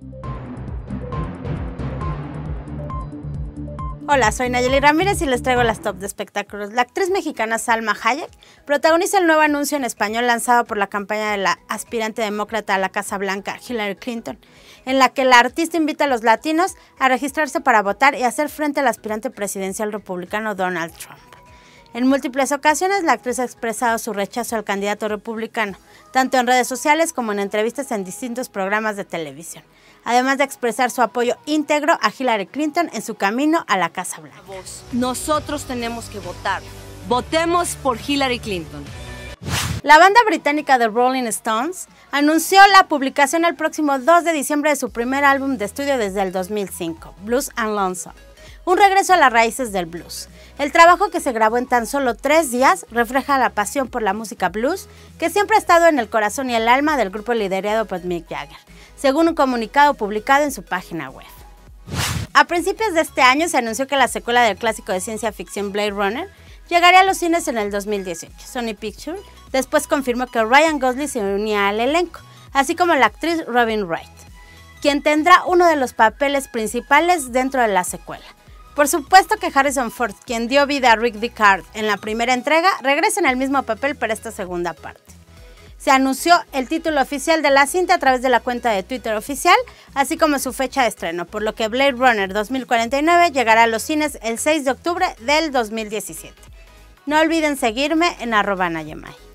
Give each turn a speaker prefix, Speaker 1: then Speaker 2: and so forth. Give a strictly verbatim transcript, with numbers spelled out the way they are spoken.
Speaker 1: Hola, soy Nayeli Ramírez y les traigo las top de espectáculos. La actriz mexicana Salma Hayek protagoniza el nuevo anuncio en español lanzado por la campaña de la aspirante demócrata a la Casa Blanca, Hillary Clinton, en la que la artista invita a los latinos a registrarse para votar y hacer frente al aspirante presidencial republicano Donald Trump. En múltiples ocasiones, la actriz ha expresado su rechazo al candidato republicano, tanto en redes sociales como en entrevistas en distintos programas de televisión, además de expresar su apoyo íntegro a Hillary Clinton en su camino a la Casa Blanca.
Speaker 2: Nosotros tenemos que votar. Votemos por Hillary Clinton.
Speaker 1: La banda británica The Rolling Stones anunció la publicación el próximo dos de diciembre de su primer álbum de estudio desde el dos mil cinco, Blues and Lonesome, un regreso a las raíces del blues. El trabajo, que se grabó en tan solo tres días, refleja la pasión por la música blues que siempre ha estado en el corazón y el alma del grupo liderado por Mick Jagger, según un comunicado publicado en su página web. A principios de este año se anunció que la secuela del clásico de ciencia ficción Blade Runner llegaría a los cines en el dos mil dieciocho. Sony Pictures después confirmó que Ryan Gosling se unía al elenco, así como la actriz Robin Wright, quien tendrá uno de los papeles principales dentro de la secuela. Por supuesto que Harrison Ford, quien dio vida a Rick Deckard en la primera entrega, regresa en el mismo papel para esta segunda parte. Se anunció el título oficial de la cinta a través de la cuenta de Twitter oficial, así como su fecha de estreno, por lo que Blade Runner dos mil cuarenta y nueve llegará a los cines el seis de octubre del dos mil diecisiete. No olviden seguirme en arroba Nayemay.